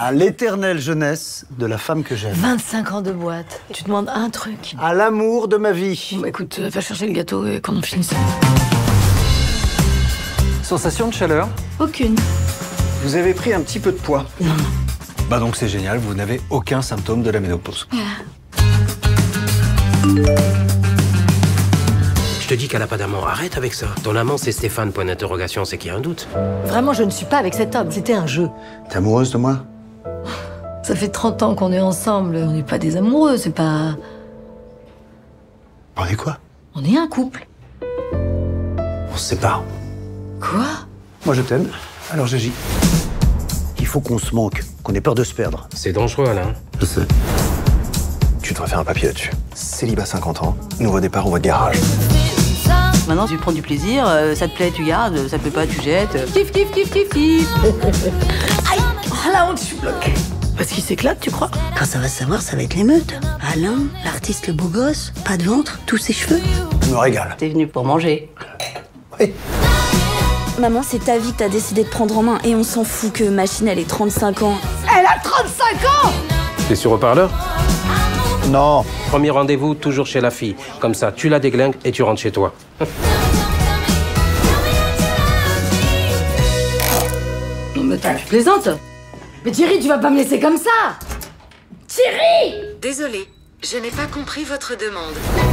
À l'éternelle jeunesse de la femme que j'aime. 25 ans de boîte. Tu demandes un truc. À l'amour de ma vie. Bon, écoute, va chercher le gâteau et qu'on en finisse. Sensation de chaleur? Aucune. Vous avez pris un petit peu de poids. Non. Bah donc c'est génial, vous n'avez aucun symptôme de la ménopause. Je te dis qu'elle a pas d'amant, arrête avec ça. Ton amant, c'est Stéphane, point d'interrogation, c'est qu'il y a un doute. Vraiment, je ne suis pas avec cet homme. C'était un jeu. T'es amoureuse de moi? Ça fait 30 ans qu'on est ensemble. On n'est pas des amoureux, c'est pas... On est quoi? On est un couple. On se sépare. Quoi? Moi je t'aime, alors j'agis. Il faut qu'on se manque, qu'on ait peur de se perdre. C'est dangereux, Alain. Je sais. Tu devrais faire un papier là-dessus. Célibat 50 ans, nouveau départ en voie de garage. Maintenant, tu prends du plaisir, ça te plaît, tu gardes, ça te plaît pas, tu jettes. Kiff, kiff, kiff, kiff, kiff. Aïe! Oh la honte, je suis bloquée. Parce qu'il s'éclate, tu crois? Quand ça va se savoir, ça va être l'émeute. Alain, l'artiste le beau gosse, pas de ventre, tous ses cheveux. Je me régale. T'es venu pour manger. Oui. Maman, c'est ta vie que t'as décidé de prendre en main et on s'en fout que Machine, elle ait 35 ans. Elle a 35 ans! T'es sur haut-parleur? Non. Premier rendez-vous, toujours chez la fille. Comme ça, tu la déglingues et tu rentres chez toi. Non mais attends, tu plaisantes? Mais Thierry, tu vas pas me laisser comme ça! Thierry! Désolée, je n'ai pas compris votre demande.